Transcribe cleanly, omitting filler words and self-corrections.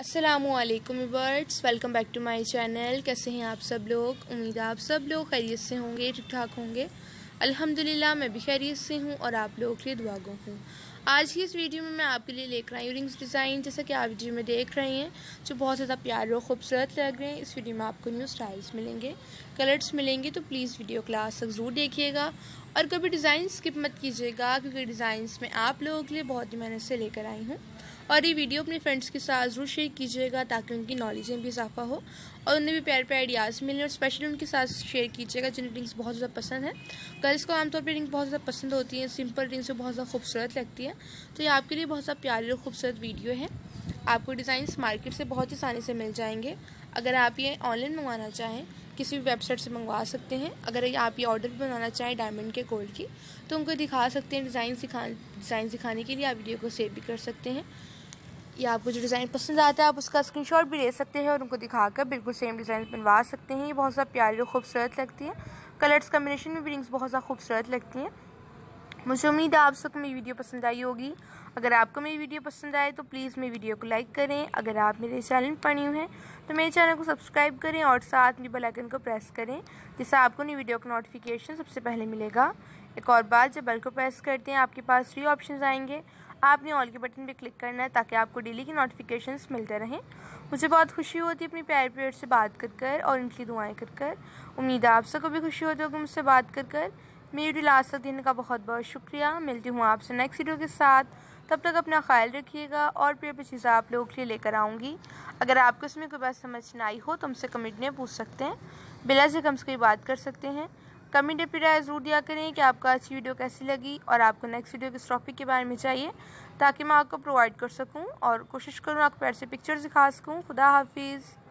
अस्सलामुअलैकुम viewers, welcome back to my channel. कैसे हैं आप सब लोग? उम्मीद है आप सब लोग खैरियत से होंगे, ठीक ठाक होंगे। अल्हम्दुलिल्लाह मैं भी खैरियत से हूँ और आप लोगों के लिए दुआ गो हूँ। आज की इस वीडियो में मैं आपके लिए लेकर आई हूँ रिंग्स डिज़ाइन, जैसा कि आप वीडियो में देख रहे हैं, जो बहुत ज़्यादा प्यारे और खूबसूरत लग रहे हैं। इस वीडियो में आपको न्यू स्टाइल्स मिलेंगे, कलर्स मिलेंगे, तो प्लीज़ वीडियो क्लास तक ज़रूर देखिएगा और कभी डिज़ाइन स्किप मत कीजिएगा, क्योंकि डिज़ाइंस में आप लोगों के लिए बहुत ही मेहनत से लेकर आई हूँ। और ये वीडियो अपने फ्रेंड्स के साथ ज़रूर शेयर कीजिएगा ताकि उनकी नॉलेज में भी इजाफा हो और उन्हें भी प्यारे प्यारे आइडियाज़ मिलें। और स्पेशली उनके साथ शेयर कीजिएगा जिन्हें रिंग्स बहुत ज़्यादा पसंद है। गर्ल्स को आमतौर पर रिंग बहुत ज़्यादा पसंद होती है, सिंपल रिंग से बहुत ज़्यादा खूबसूरत लगती है। तो ये आपके लिए बहुत ज़्यादा प्यारी और खूबसूरत वीडियो है। आपको डिज़ाइंस मार्केट से बहुत ही आसानी से मिल जाएंगे। अगर आप ये ऑनलाइन मंगवाना चाहें, किसी भी वेबसाइट से मंगवा सकते हैं। अगर आप ये ऑर्डर बनाना चाहें डायमंड के गोल्ड की, तो उनको दिखा सकते हैं। डिज़ाइन दिखाने के लिए आप वीडियो को सेव भी कर सकते हैं, या आपको जो डिज़ाइन पसंद आता है आप उसका स्क्रीनशॉट भी ले सकते हैं और उनको दिखाकर बिल्कुल सेम डिज़ाइन बनवा सकते हैं। ये बहुत ज़्यादा प्यारी और खूबसूरत लगती है। कलर्स कम्बिनेशन में भी रिंग्स बहुत ज़्यादा खूबसूरत लगती हैं। मुझे उम्मीद है आप सबको मेरी वीडियो पसंद आई होगी। अगर आपको मेरी वीडियो पसंद आए तो प्लीज़ मेरी वीडियो को लाइक करें। अगर आप मेरे चैनल पर न्यू हैं तो मेरे चैनल को सब्सक्राइब करें और साथ में बेल आइकन को प्रेस करें, जिससे आपको नई वीडियो का नोटिफिकेशन सबसे पहले मिलेगा। एक और बात, जब बेल को प्रेस करते हैं आपके पास 3 ऑप्शन आएंगे। आपने ऑल के बटन पर क्लिक करना है ताकि आपको डेली की नोटिफिकेशंस मिलते रहें। मुझे बहुत खुशी होती है अपनी प्यारे प्यार से बात कर और इनकी दुआएं कर। उम्मीद है आप सबको भी खुशी होती होगी मुझसे बात कर। मेरी वीडियो लास्ट तक देने का बहुत बहुत शुक्रिया। मिलती हूँ आपसे नेक्स्ट वीडियो के साथ। तब तक अपना ख्याल रखिएगा और प्यारी चीज़ें आप लोगों के लिए लेकर आऊँगी। अगर आपको इसमें कोई बात समझ ना आई हो तो हमसे कमेंट में पूछ सकते हैं, बिला से हमसे कोई बात कर सकते हैं। कमेंट पर राय ज़रूर दिया करें कि आपको आज की वीडियो कैसी लगी और आपको नेक्स्ट वीडियो किस टॉपिक के बारे में चाहिए, ताकि मैं आपको प्रोवाइड कर सकूँ और कोशिश करूँ आपको प्यार से पिक्चर्स दिखा सकूँ। खुदा हाफिज़।